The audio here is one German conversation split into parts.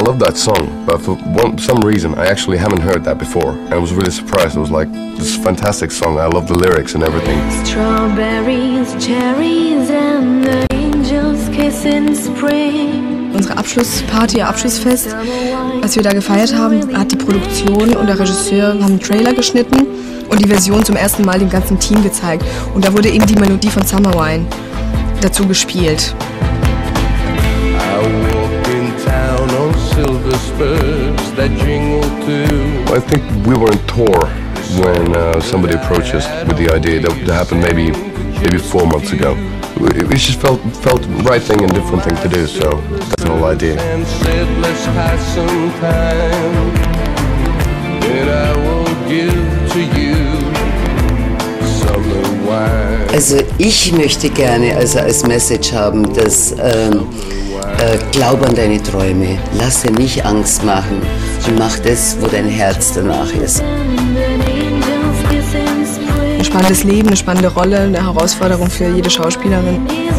love that song, but for some reason I actually haven't heard that before. And I was really surprised. I was like, this is a fantastic song. I love the lyrics and everything. Strawberries, cherries and the angels kiss in spring. Unsere Abschlussparty, Abschlussfest, was wir da gefeiert haben, hat die Produktion und der Regisseur haben einen Trailer geschnitten und die Version zum ersten Mal dem ganzen Team gezeigt. Und da wurde eben die Melodie von Summer Wine dazu gespielt. I think we were on tour when somebody approached us with the idea. That happened maybe 4 months ago. It just felt the right thing and different thing to do, so that's the whole idea. Also ich möchte gerne als Message haben, dass glaub an deine Träume, lass dir nicht Angst machen und mach das, wo dein Herz danach ist. Ein spannendes Leben, eine spannende Rolle, eine Herausforderung für jede Schauspielerin.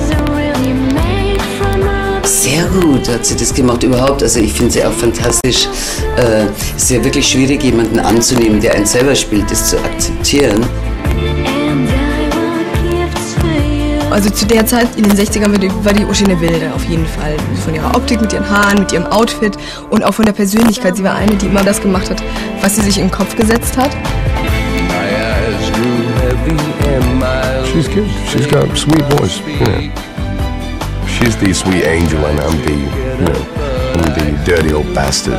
Sehr gut hat sie das gemacht überhaupt. Also ich finde sie auch fantastisch. Es ist ja wirklich schwierig, jemanden anzunehmen, der einen selber spielt, das zu akzeptieren. Also zu der Zeit, in den 60ern, war die Uschi eine Wilde, auf jeden Fall. Von ihrer Optik, mit ihren Haaren, mit ihrem Outfit und auch von der Persönlichkeit. Sie war eine, die immer das gemacht hat, was sie sich in den Kopf gesetzt hat. She's good. She's got a sweet voice. Yeah. She's the sweet angel and I'm the dirty old bastard.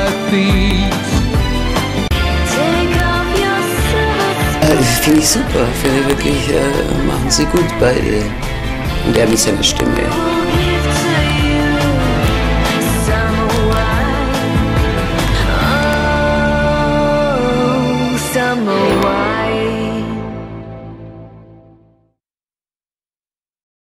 Finde ich super, finde wirklich, machen sie gut beide. Und er mit seiner Stimme.